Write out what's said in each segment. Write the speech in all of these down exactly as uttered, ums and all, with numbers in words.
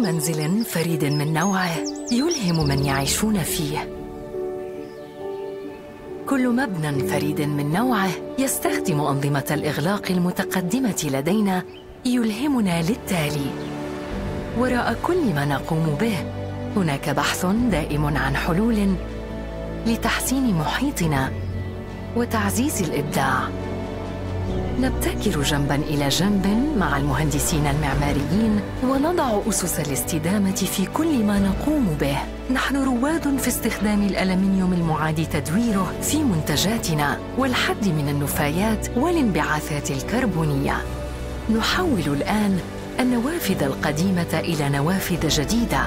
منزل فريد من نوعه يلهم من يعيشون فيه. كل مبنى فريد من نوعه يستخدم أنظمة الإغلاق المتقدمة لدينا يلهمنا للتالي: وراء كل ما نقوم به هناك بحث دائم عن حلول لتحسين محيطنا وتعزيز الإبداع. نبتكر جنباً إلى جنب مع المهندسين المعماريين ونضع أسس الاستدامة في كل ما نقوم به. نحن رواد في استخدام الألمنيوم المعاد تدويره في منتجاتنا والحد من النفايات والانبعاثات الكربونية. نحول الآن النوافذ القديمة إلى نوافذ جديدة،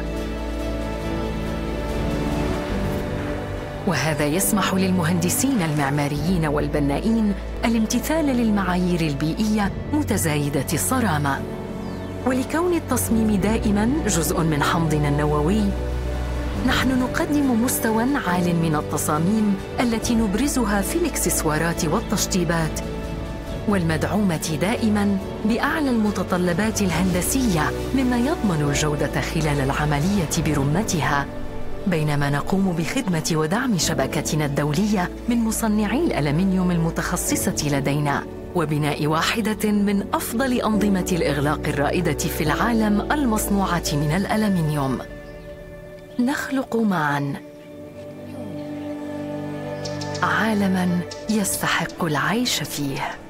وهذا يسمح للمهندسين المعماريين والبنائين الامتثال للمعايير البيئية متزايدة الصرامة. ولكون التصميم دائماً جزء من حمضنا النووي، نحن نقدم مستوى عال من التصاميم التي نبرزها في الإكسسوارات والتشطيبات، والمدعومة دائماً بأعلى المتطلبات الهندسية مما يضمن الجودة خلال العملية برمتها، بينما نقوم بخدمة ودعم شبكتنا الدولية من مصنعي الألمنيوم المتخصصة لدينا، وبناء واحدة من أفضل أنظمة الإغلاق الرائدة في العالم المصنوعة من الألمنيوم. نخلق معاً عالماً يستحق العيش فيه.